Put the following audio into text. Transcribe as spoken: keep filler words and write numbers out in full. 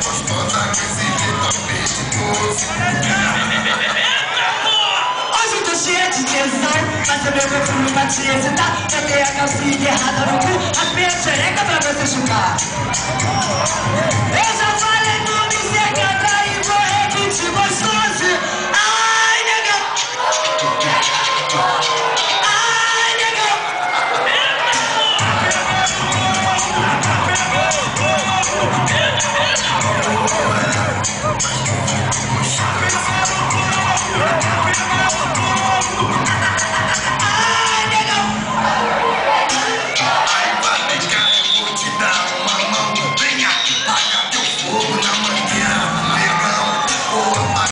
gostosa com esse jeito apetitoso. Hoje eu tô cheia de tensão, mas o meu perfume pra te excitar. Botei a calcinha errada no cu, raspei a xereca pra você chupar. Eu já falei tudo em segredo.